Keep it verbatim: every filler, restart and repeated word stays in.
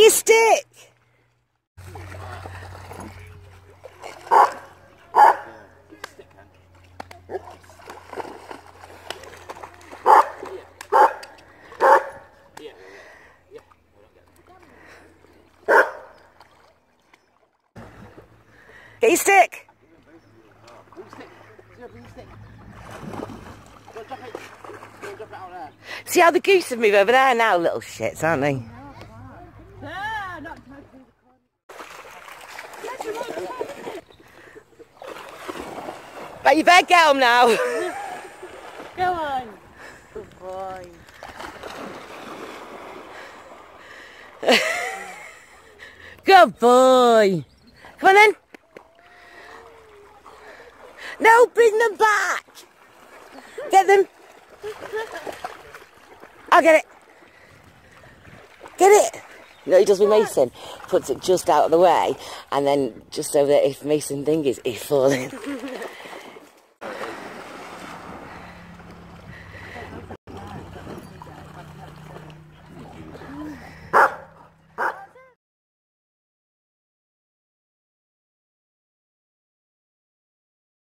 your stick! Get your stick! See how the goose have moved over there now, little shits, aren't they? But you better get them now. Go on. Good boy. Good boy. Come on then. No, bring them back. Get them. I'll get it. Get it. You know what he does with Mason? Puts it just out of the way, and then just so that if Mason thinks he's falling.